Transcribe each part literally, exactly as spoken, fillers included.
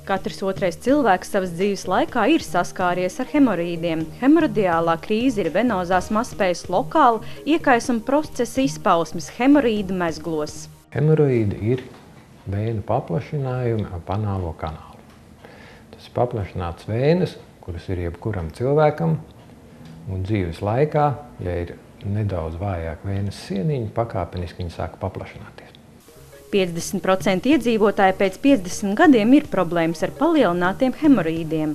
Katrs otrais cilvēks savas dzīves laikā ir saskāries ar hemorīdiem. Hemoradiālā krīze ir venozās mazspējas lokāla iekaisuma procesa izpausmes hemorīdu mezglos. Hemorīdi ir vēnu paplašinājumi ap anālo kanālu. Tas ir paplašināts vēnes, kuras ir jebkuram cilvēkam, un dzīves laikā, ja ir nedaudz vājāk vēnes sieniņi, pakāpeniski viņi sāk paplašināties. piecdesmit procenti iedzīvotāji pēc piecdesmit gadiem ir problēmas ar palielinātiem hemorīdiem.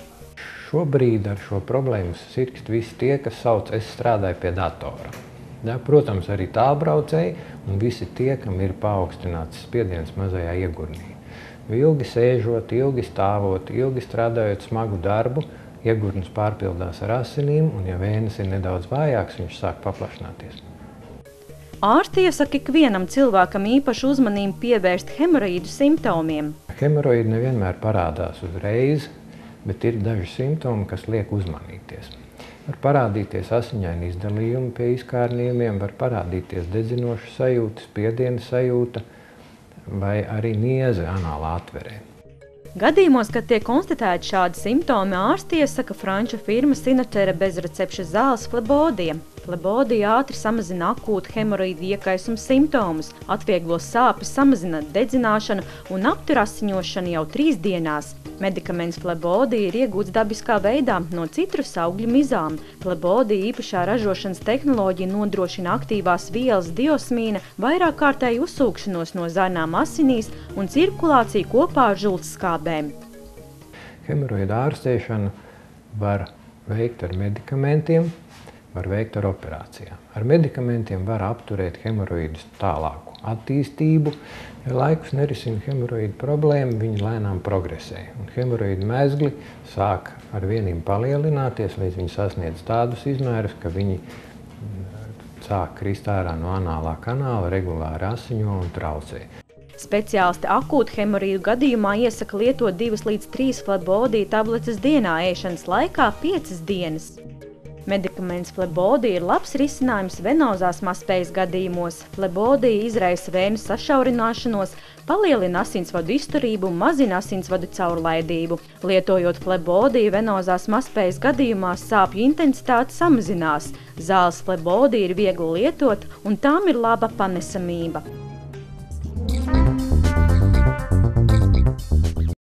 Šobrīd ar šo problēmu sirkst visi tie, kas sauc, es strādāju pie datora. Ja, protams, arī tālbraucēji un visi tie, kam ir paaugstināts spiediens mazajā iegurnī. Ilgi sēžot, ilgi stāvot, ilgi strādājot smagu darbu, iegurns pārpildās ar asinīm, un ja vēnes ir nedaudz vājāks, viņš sāk paplašināties. Ārsti iesaka ikvienam cilvēkam īpašu uzmanību pievērst hemorīdu simptomiem. Hemorīdi nevienmēr parādās uzreiz, bet ir daži simptomi, kas liek uzmanīties. Var parādīties asiņaini izdalījumi pie izkārnījumiem, var parādīties dedzinoša sajūta, spiediena sajūta vai arī nieze anālā atverē. Gadījumos, kad tiek konstatēti šādi simptomi, ārsti iesaka franču firmas Sinotera bezrecepšu zāles Flebodija. Flebodija ātri samazina akūtu hemorīdu iekaisuma simptomus, atvieglo sāpes, samazina dedzināšanu un aptur asiņošanu jau trīs dienās. Medikaments Flebodija ir iegūts dabiskā veidā no citrus augļu mizām. Flebodija īpašā ražošanas tehnoloģija nodrošina aktīvās vielas diosmīna, vairāk kārtēju uzsūkšanos no zarnām asinīs un cirkulāciju kopā ar žults skābēm. Hemorīdu ārstēšanu var veikt ar medikamentiem, var veikt ar operācijām. Ar medikamentiem var apturēt hemorīdus tālāku attīstību. Ja laikus nerisina hemorīdu problēmu, viņi lēnām progresē. Un hemorīdu mezgli sāk ar vienību palielināties, līdz viņi sasniedz tādus izmērus, ka viņi sāk krist ārā no anālā kanāla, regulāri asiņo un traucē. Speciālisti akūtu hemorīdu gadījumā iesaka lietot divas līdz trīs Flebodija tabletes dienā, ēšanas laikā piecas dienas. Medikaments Flebodija ir labs risinājums venozās mazspējas gadījumos. Flebodija izraisa vēnu sašaurināšanos, palielina asinsvadu izturību un mazina asinsvadu caurlaidību. Lietojot Flebodiju venozās mazspējas gadījumā sāpju intensitāte samazinās. Zāles Flebodija ir viegli lietot un tām ir laba panesamība.